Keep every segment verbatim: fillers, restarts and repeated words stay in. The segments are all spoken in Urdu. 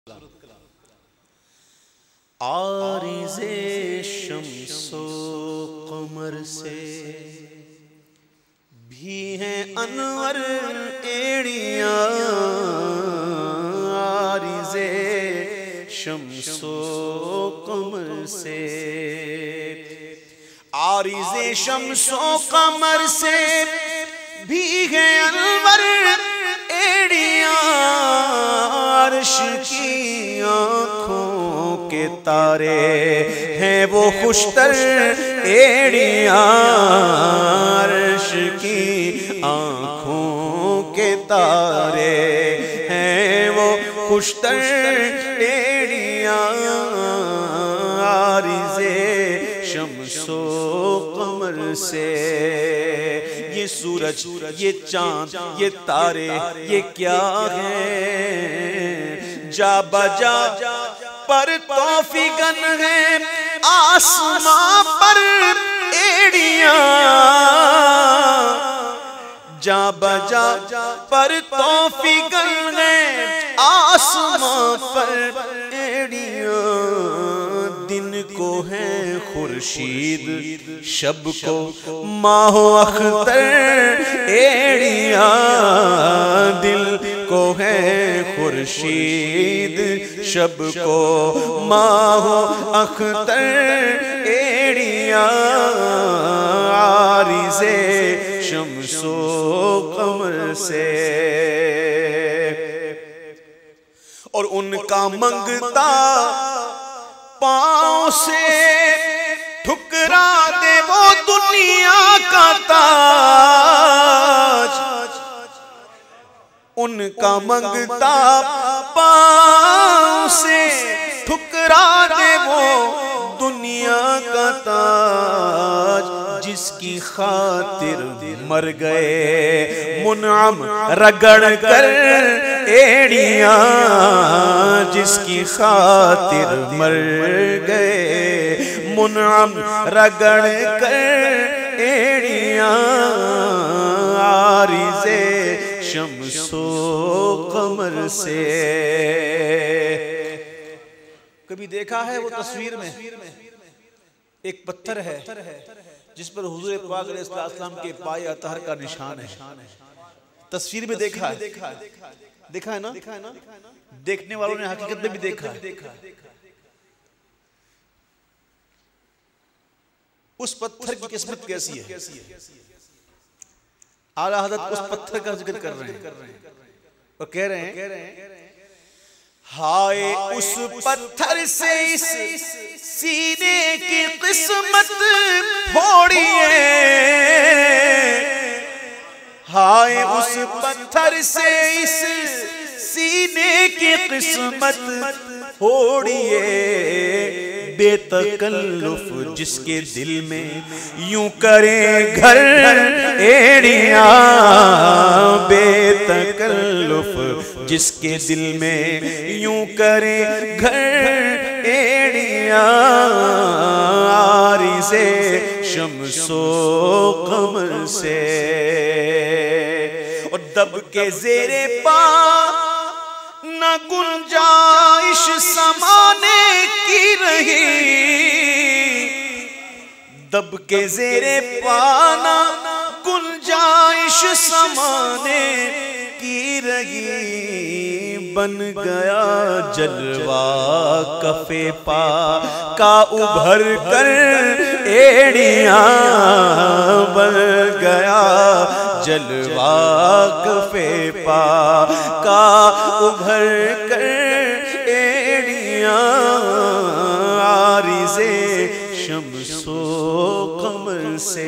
عارض شمس و قمر سے بھی ہیں انور ایڑیاں، عارض شمس و قمر سے، عارض شمس و قمر سے بھی ہیں انور ایڑیاں، عرش کی آنکھوں کے تارے ہیں وہ خوشتر ایڑیاں، عرش کی آنکھوں کے تارے ہیں وہ خوشتر ایڑیاں، عارض شمس و قمر سے۔ یہ سورج، یہ چاند، یہ تارے، یہ کیا ہے؟ جا بجا پر توفیقن ہے، آسمان پر ایڑیاں، جا بجا پر توفیقن ہے، آسمان پر ایڑیاں، دن کو ہے خورشید، شب کو ماہ و اختر ایڑیاں، دل کو ہے خورشید، شب کو ماہ و اختر ایڑیاں، عارض شمس و قمر سے۔ اور ان کا منگتا پاؤں سے ٹھکرا دے وہ دنیا کا تاج، ان کا منگتا پاؤں سے ٹھکرا دے وہ دنیا کا تاج، جس کی خاطر مر گئے منعم رگڑ کر ایڑیاں، جس کی خاطر مر گئے منعم رگڑ کر ایڑیاں، عارض شمس و قمر سے۔ کبھی دیکھا ہے وہ تصویر میں ایک پتھر ہے جس پر حضور پاک علیہ السلام کے پائے اطہر کا نشان ہے، تصویر میں دیکھا ہے، دیکھا ہے نا؟ دیکھنے والوں نے حقیقت میں بھی دیکھا ہے۔ اس پتھر کی قسمت کیسی ہے؟ اعلیٰ حضرت اس پتھر کا ذکر کر رہے ہیں اور کہہ رہے ہیں، ہائے اس پتھر سے اس سینے کی قسمت پھوڑیے، ہائے اس پتھر سے اس سینے کی قسمت پھوڑیے، بے تکلف جس کے دل میں یوں کرے گھر ایڑیاں، بے تکلف جس کے دل میں یوں کرے گھر ایڑیاں، عارض شمس و قمر سے۔ اور دب کے زیر پا نہ گنجائش سمانے کی رہی، دب کے زیر پا نہ گنجائش سمانے کی رہی، بن گیا جلوہ کف پا کا ابھر کر ایڑیاں، بن گیا جلوہ کف پا کا ابھر کر ایڑیاں، عارض شمس و قمر سے۔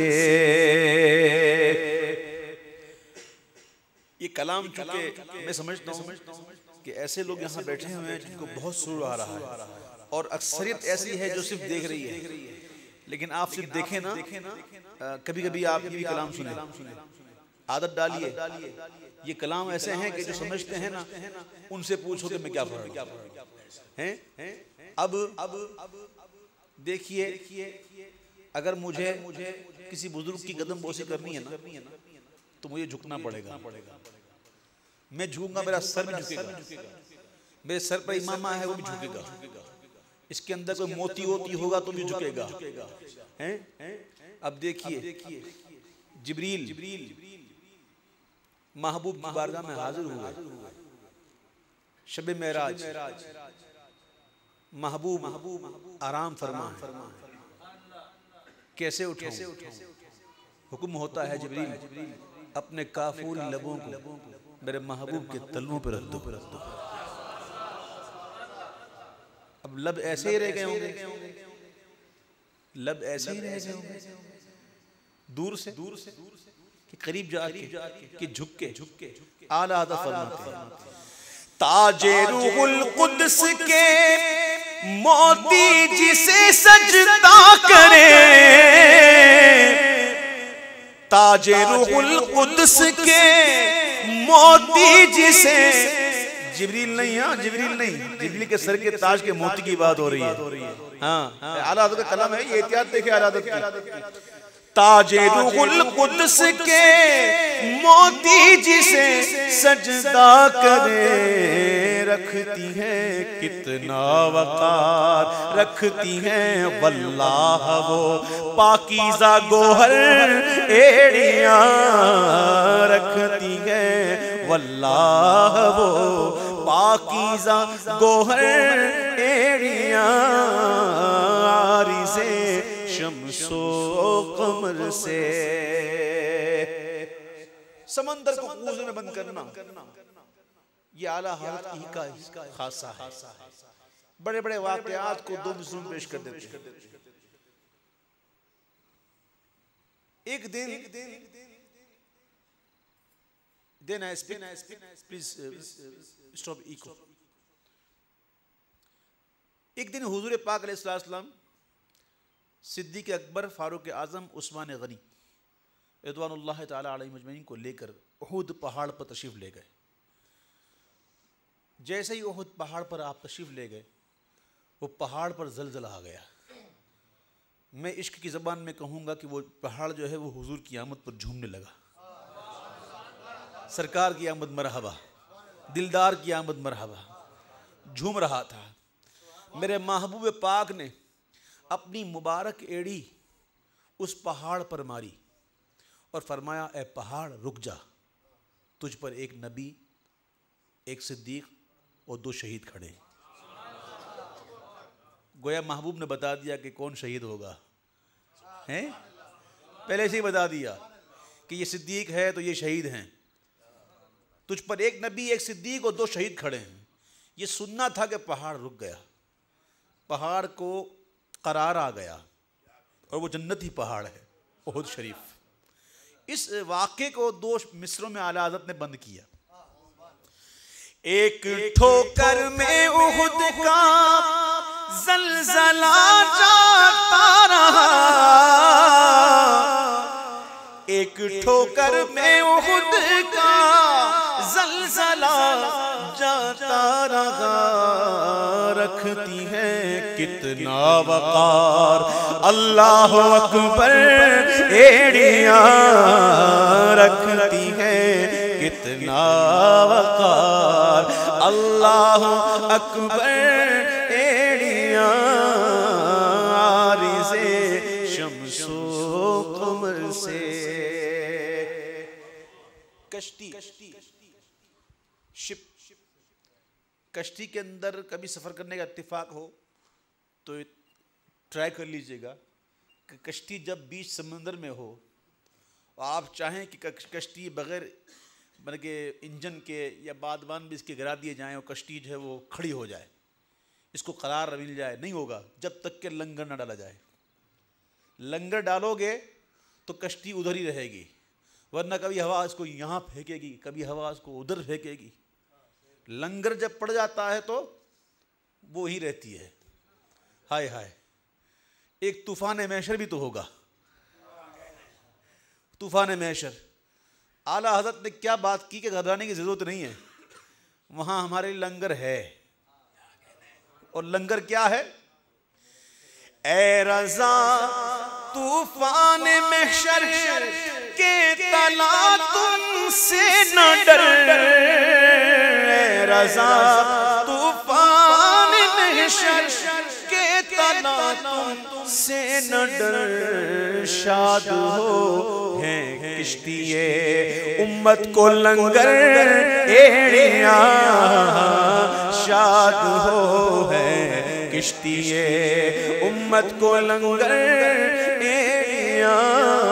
یہ کلام چونکہ میں سمجھتا ہوں کہ ایسے لوگ یہاں بیٹھے ہوئے ہیں جن کو بہت سرور آ رہا ہے، اور اکثریت ایسی ہے جو صرف دیکھ رہی ہے، لیکن آپ صرف دیکھیں نا، کبھی کبھی آپ یہ بھی کلام سنیں، عادت ڈالیے۔ یہ کلام ایسے ہیں کہ جو سمجھتے ہیں نا، ان سے پوچھو کہ میں کیا پڑھ رہا ہوں۔ اب دیکھیے، اگر مجھے کسی بزرگ کی قدم بوسی کرنی ہے نا تو مجھے جھکنا پڑے گا، میں جھکوں گا، میرا سر بھی جھکے گا، میرے سر پر امامہ ہے وہ بھی جھکے گا، اس کے اندر کوئی موتی ووتی ہوگا تو بھی جھکے گا. اب دیکھیے جبریل محبوب کی بارگاہ میں حاضر ہوئے، شب معراج، محبوب آرام فرمائے، کیسے اٹھاؤں؟ حکم ہوتا ہے جبریل اپنے کافور لبوں کو میرے محبوب کے تلووں پر رکھ دو. اب لب ایسے ہی رہ گئے ہوں گے، لب ایسے ہی رہ گئے ہوں گے دور سے کہ قریب جا کے کہ جھک کے اعلیٰ حضرت فرماتے ہیں تاج روح القدس کے موتی جسے سجدہ کرے، تاج روح القدس کے موتی جسے، جبریل نہیں، ہاں جبریل نہیں، جبریل کے سر کے تاج کے موتی کی بات ہو رہی ہے. ہاں اعلیٰ حضرت کا کلام ہے یہ، احتیاط دیکھیں اعلیٰ حضرت کی. تاج روح القدس کے موتی جسے سجدہ کرے، رکھتی ہیں کتنا وقار، رکھتی ہیں واللہ وہ پاکیزہ گوہر ایڑیاں، رکھتی ہیں واللہ وہ پاکیزہ گوہر ایڑیاں، عارض شمس و قمر سے. سمندر کو کوزے میں بند کرنا یہ اعلیٰ حضرت ہی کا خاصہ ہے. بڑے بڑے واقعات کو دو مصروں میں پیش کر دیتے ہیں. ایک دن دینا ہے پلیز اسٹاپ ایکو. ایک دن حضور پاک علیہ السلام صدیق اکبر، فاروق اعظم، عثمان غنی رضوان اللہ تعالی علیہ مجمعین کو لے کر احد پہاڑ پر تشریف لے گئے. جیسے ہی احد پہاڑ پر آپ تشریف لے گئے وہ پہاڑ پر زلزلہ آ گیا. میں عشق کی زبان میں کہوں گا کہ وہ پہاڑ جو ہے وہ حضور کی آمد پر جھومنے لگا. سرکار کی آمد مرحبا، دلدار کی آمد مرحبا، جھوم رہا تھا. میرے محبوب پاک نے اپنی مبارک ایڑی اس پہاڑ پر ماری اور فرمایا اے پہاڑ رک جا، تجھ پر ایک نبی، ایک صدیق اور دو شہید کھڑے ہیں. گویا محبوب نے بتا دیا کہ کون شہید ہوگا، ہیں پہلے سے ہی بتا دیا کہ یہ صدیق ہے تو یہ شہید ہیں. تجھ پر ایک نبی، ایک صدیق اور دو شہید کھڑے ہیں. یہ سننا تھا کہ پہاڑ رک گیا، پہاڑ کو قرار آ گیا اور وہ جنتی پہاڑ ہے احد شریف. اس واقعے کو دو مصروں میں اعلیٰ حضرت نے بند کیا. ایک ٹھوکر میں احد کا زلزلہ جاتا رہا، ایک ٹھوکر میں احد کا زلزلہ جاتا رہا، رکھتی ہیں کتنا وقار اللہ اکبر ایڑیاں، رکھتی ہیں کتنا وقار اللہ اکبر ایڑیاں، عارض شمس و قمر سے. کشتی شپ کشتی کے اندر کبھی سفر کرنے کا اتفاق ہو تو ٹرائی کر لیجئے گا کہ کشتی جب بیچ سمندر میں ہو اور آپ چاہیں کہ کشتی بغیر بلکہ انجن کے یا بادبان بھی اس کے گرا دیے جائیں اور کشتی جو ہے وہ کھڑی ہو جائے، اس کو قرار مل جائے، نہیں ہوگا جب تک کہ لنگر نہ ڈالا جائے. لنگر ڈالو گے تو کشتی ادھر ہی رہے گی، ورنہ کبھی ہوا اس کو یہاں پھینکے گی، کبھی ہوا اس کو ادھر پھینکے گی. لنگر جب پڑ جاتا ہے تو وہ ہی رہتی ہے. ہائے ہائے، ایک طوفان محشر بھی تو ہوگا. طوفان محشر اعلیٰ حضرت نے کیا بات کی کہ گھبرانے کی ضرورت نہیں ہے، وہاں ہمارے لنگر ہے. اور لنگر کیا ہے؟ اے رضا طوفان محشر کے تلاطم سے نہ ڈر، اے رضا طوفان محشر کے تلاطم سے نہ ڈر، شاد ہو ہیں کشتی امت کو لنگر ایڑیاں، شاد ہو ہیں کشتی امت کو لنگر ایڑیاں۔